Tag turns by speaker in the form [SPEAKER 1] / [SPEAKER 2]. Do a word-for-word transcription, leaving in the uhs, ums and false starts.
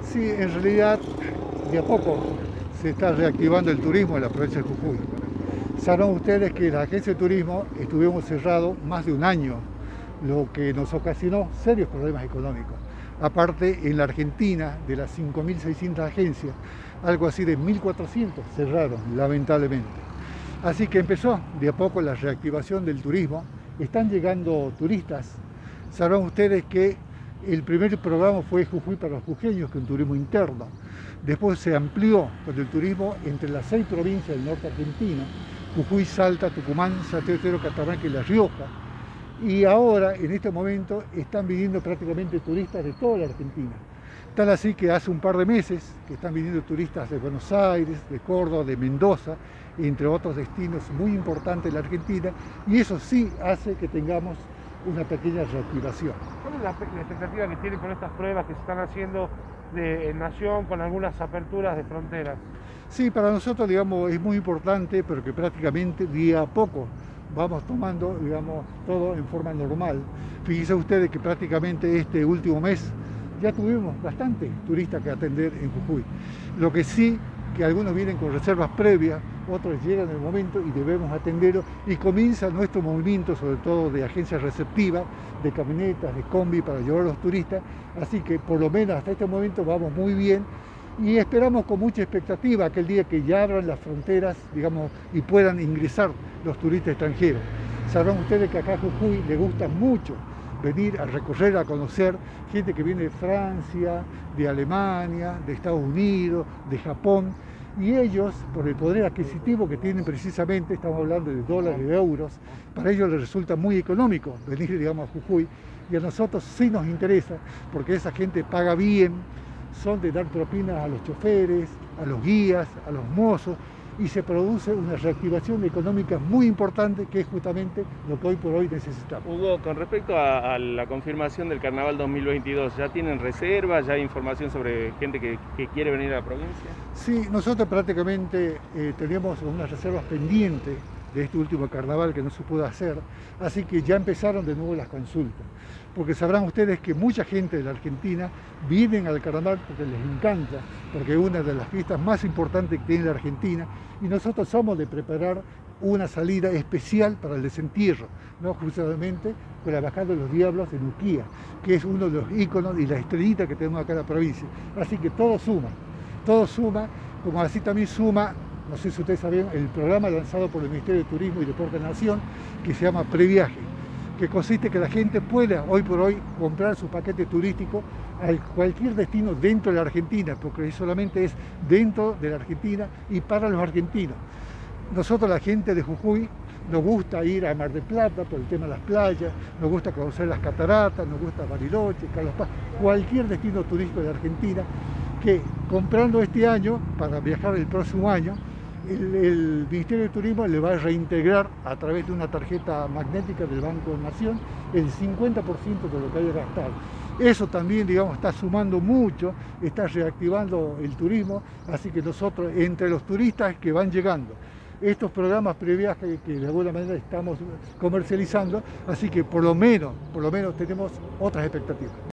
[SPEAKER 1] Sí, en realidad, de a poco se está reactivando el turismo en la provincia de Jujuy. Sabrán ustedes que la agencia de turismo estuvimos cerrados más de un año, lo que nos ocasionó serios problemas económicos. Aparte, en la Argentina, de las cinco mil seiscientas agencias, algo así de mil cuatrocientas cerraron, lamentablemente. Así que empezó de a poco la reactivación del turismo. Están llegando turistas. Sabrán ustedes que el primer programa fue Jujuy para los jujeños, que es un turismo interno. Después se amplió con el turismo entre las seis provincias del norte argentino: Jujuy, Salta, Tucumán, Santiago del Estero, Catamarca y La Rioja. Y ahora, en este momento, están viniendo prácticamente turistas de toda la Argentina. Tal así que hace un par de meses que están viniendo turistas de Buenos Aires, de Córdoba, de Mendoza, entre otros destinos muy importantes de la Argentina, y eso sí hace que tengamos una pequeña reactivación.
[SPEAKER 2] ¿Cuál es la, la expectativa que tienen con estas pruebas que se están haciendo de Nación con algunas aperturas de fronteras?
[SPEAKER 1] Sí, para nosotros, digamos, es muy importante, pero que prácticamente día a poco vamos tomando, digamos, todo en forma normal. Fíjense ustedes que prácticamente este último mes ya tuvimos bastante turistas que atender en Jujuy. Lo que sí, que algunos vienen con reservas previas, otros llegan en el momento y debemos atenderlos, y comienza nuestro movimiento, sobre todo de agencias receptivas, de camionetas, de combi para llevar a los turistas. Así que por lo menos hasta este momento vamos muy bien, y esperamos con mucha expectativa aquel día que ya abran las fronteras, digamos, y puedan ingresar los turistas extranjeros. Sabrán ustedes que acá a Jujuy le gusta mucho venir a recorrer, a conocer gente que viene de Francia, de Alemania, de Estados Unidos, de Japón, y ellos, por el poder adquisitivo que tienen precisamente, estamos hablando de dólares y de euros, para ellos les resulta muy económico venir, digamos, a Jujuy, y a nosotros sí nos interesa, porque esa gente paga bien, son de dar propinas a los choferes, a los guías, a los mozos, y se produce una reactivación económica muy importante, que es justamente lo que hoy por hoy necesitamos.
[SPEAKER 3] Hugo, con respecto a, a la confirmación del Carnaval dos mil veintidós, ¿ya tienen reservas, ya hay información sobre gente que, que quiere venir a la provincia?
[SPEAKER 1] Sí, nosotros prácticamente eh, tenemos unas reservas pendientes de este último carnaval que no se pudo hacer, así que ya empezaron de nuevo las consultas, porque sabrán ustedes que mucha gente de la Argentina vienen al carnaval porque les encanta, porque es una de las fiestas más importantes que tiene la Argentina, y nosotros somos de preparar una salida especial para el desentierro, ¿no? Justamente con la Bajada de los Diablos en Uquía, que es uno de los íconos y la estrellita que tenemos acá en la provincia. Así que todo suma, todo suma, como así también suma, no sé si ustedes saben, el programa lanzado por el Ministerio de Turismo y Deporte de la Nación, que se llama Previaje, que consiste en que la gente pueda hoy por hoy comprar su paquete turístico a cualquier destino dentro de la Argentina, porque solamente es dentro de la Argentina y para los argentinos. Nosotros, la gente de Jujuy, nos gusta ir a Mar del Plata por el tema de las playas, nos gusta conocer las cataratas, nos gusta Bariloche, Carlos Paz, cualquier destino turístico de la Argentina, que comprando este año, para viajar el próximo año, El, el Ministerio de Turismo le va a reintegrar a través de una tarjeta magnética del Banco de Nación el cincuenta por ciento de lo que haya gastado. Eso también, digamos, está sumando mucho, está reactivando el turismo, así que nosotros, entre los turistas que van llegando, estos programas previaje que de alguna manera estamos comercializando, así que por lo menos, por lo menos tenemos otras expectativas.